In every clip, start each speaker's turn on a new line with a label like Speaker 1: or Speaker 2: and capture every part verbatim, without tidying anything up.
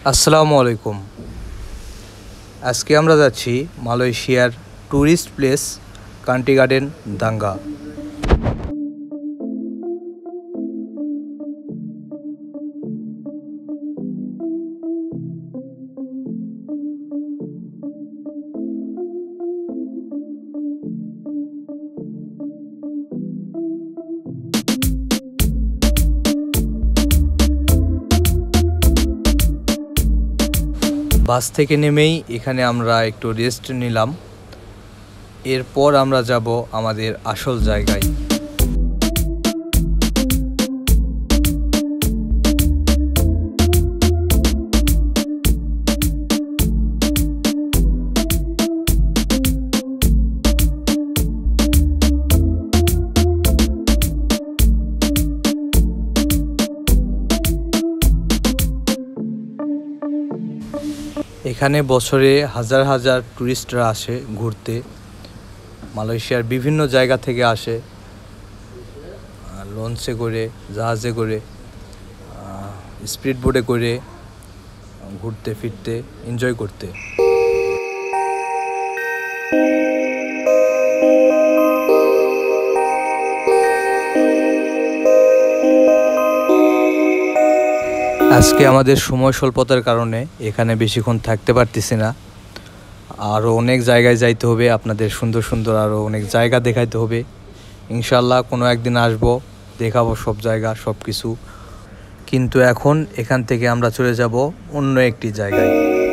Speaker 1: আসসালামু আলাইকুম। আজকে আমরা যাচ্ছি মালয়েশিয়ার ট্যুরিস্ট প্লেস কান্ট্রি গার্ডেন দাঙ্গা। বাস থেকে নেমেই এখানে আমরা একটু রেস্ট নিলাম, এরপর আমরা যাব আমাদের আসল জায়গায়। এখানে বছরে হাজার হাজার টুরিস্টরা আসে ঘুরতে। মালয়েশিয়ার বিভিন্ন জায়গা থেকে আসে লঞ্চে করে, জাহাজে করে, স্পিড বোটে করে ঘুরতে ফিরতে, এনজয় করতে। আজকে আমাদের সময় স্বল্পতার কারণে এখানে বেশিক্ষণ থাকতে পারতেছি না। আরও অনেক জায়গায় যাইতে হবে, আপনাদের সুন্দর সুন্দর আরও অনেক জায়গা দেখাইতে হবে। ইনশাল্লাহ কোনো একদিন আসবো, দেখাবো সব জায়গা, সব কিছু। কিন্তু এখন এখান থেকে আমরা চলে যাব অন্য একটি জায়গায়।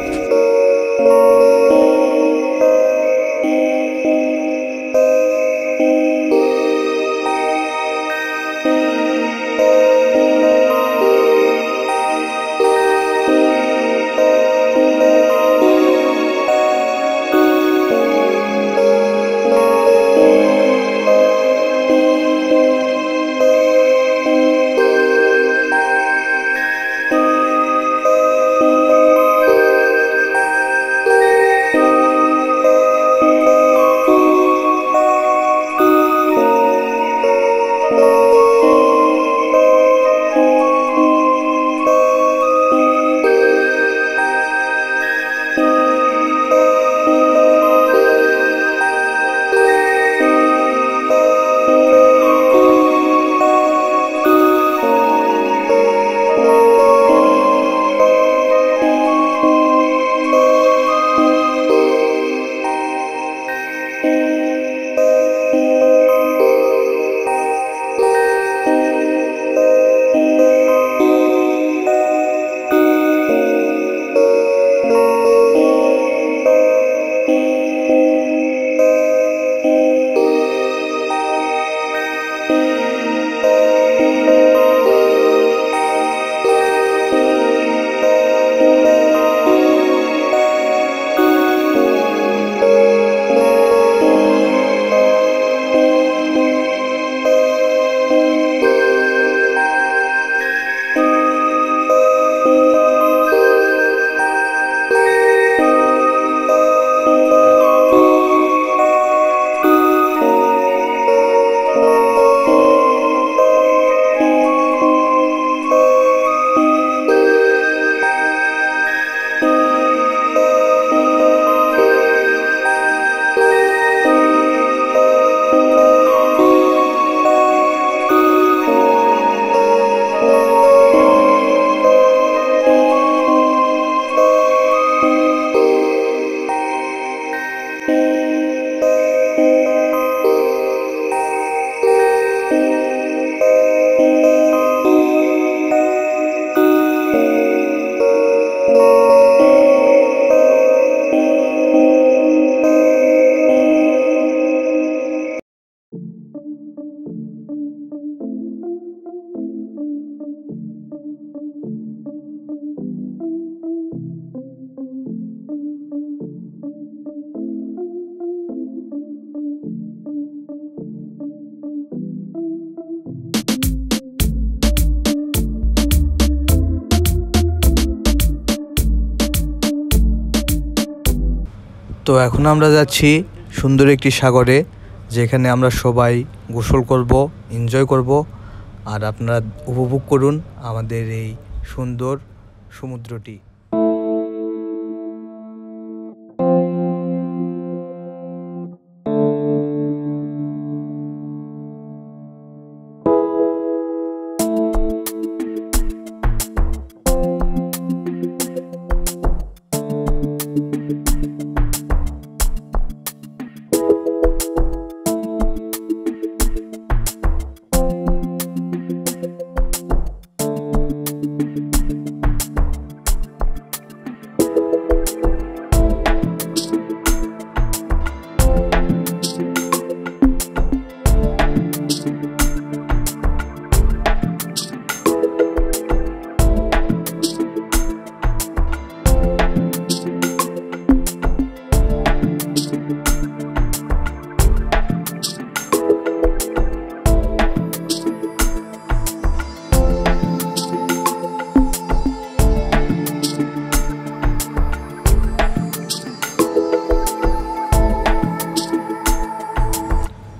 Speaker 1: তো এখন আমরা যাচ্ছি সুন্দর একটি সাগরে, যেখানে আমরা সবাই গোসল করব, এনজয় করব, আর আপনারা উপভোগ করুন আমাদের এই সুন্দর সমুদ্রটি।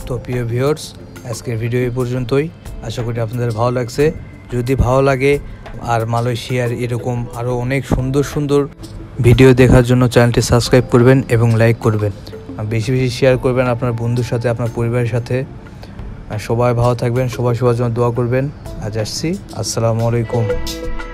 Speaker 1: তো প্রিয় ভিউয়ার্স, আজকের ভিডিও এই পর্যন্তই। আশা করি আপনাদের ভালো লাগছে। যদি ভালো লাগে আর মালয়েশিয়ার এরকম আরও অনেক সুন্দর সুন্দর ভিডিও দেখার জন্য চ্যানেলটি সাবস্ক্রাইব করবেন এবং লাইক করবেন, বেশি বেশি শেয়ার করবেন আপনার বন্ধুর সাথে, আপনার পরিবারের সাথে। সবাই ভালো থাকবেন, সবাই সবার জন্য দোয়া করবেন। আজ আসছি, আসসালামু আলাইকুম।